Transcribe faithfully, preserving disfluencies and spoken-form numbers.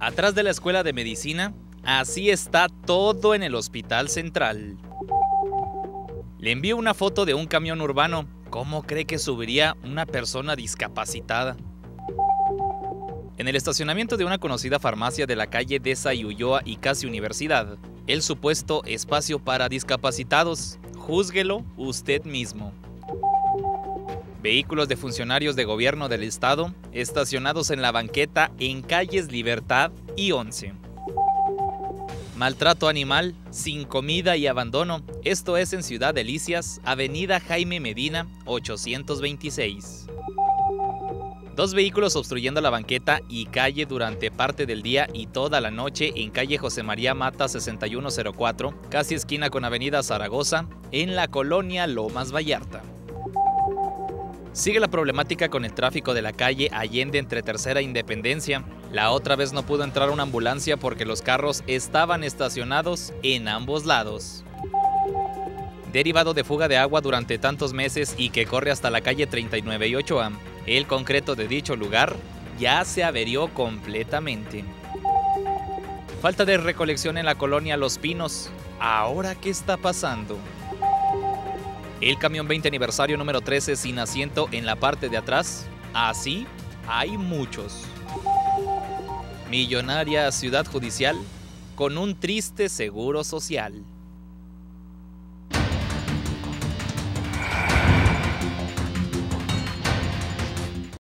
Atrás de la escuela de medicina, así está todo en el Hospital Central. Le envío una foto de un camión urbano. ¿Cómo cree que subiría una persona discapacitada? En el estacionamiento de una conocida farmacia de la calle Deza y Ulloa y casi Universidad, el supuesto espacio para discapacitados. Júzguelo usted mismo. Vehículos de funcionarios de gobierno del estado estacionados en la banqueta en calles Libertad y once. Maltrato animal, sin comida y abandono. Esto es en Ciudad Delicias, avenida Jaime Medina, ochocientos veintiséis. Dos vehículos obstruyendo la banqueta y calle durante parte del día y toda la noche en calle José María Mata sesenta y uno cero cuatro, casi esquina con avenida Zaragoza, en la colonia Lomas Vallarta. Sigue la problemática con el tráfico de la calle Allende entre Tercera e Independencia. La otra vez no pudo entrar una ambulancia porque los carros estaban estacionados en ambos lados. Derivado de fuga de agua durante tantos meses y que corre hasta la calle treinta y nueve y ocho A, el concreto de dicho lugar ya se averió completamente. Falta de recolección en la colonia Los Pinos. ¿Ahora qué está pasando? El camión veinte aniversario número trece sin asiento en la parte de atrás. Así hay muchos. Millonaria ciudad judicial con un triste seguro social.